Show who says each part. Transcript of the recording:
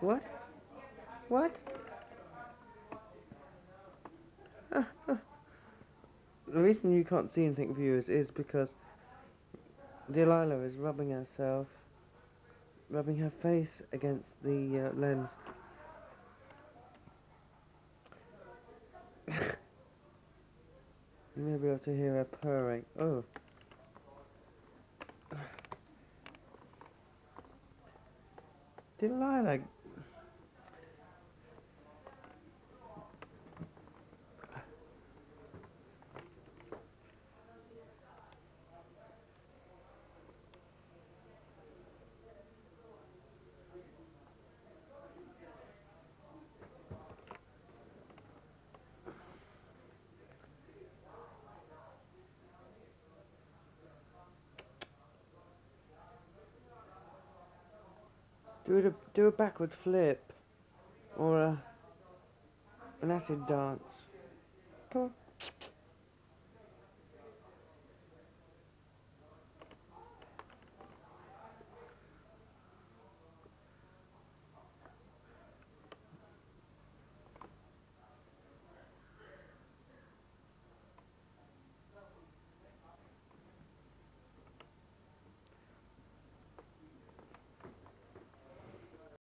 Speaker 1: What? What? The reason you can't see anything, viewers, is because Delilah is rubbing herself, rubbing her face against the lens. You may be able to hear her purring. Oh. Delilah. Do a backward flip or an acid dance. Come on.